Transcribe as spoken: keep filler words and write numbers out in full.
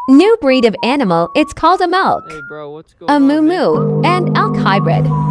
New breed of animal, it's called a milk, Hey bro, what's going a on, moo man? moo, and elk hybrid.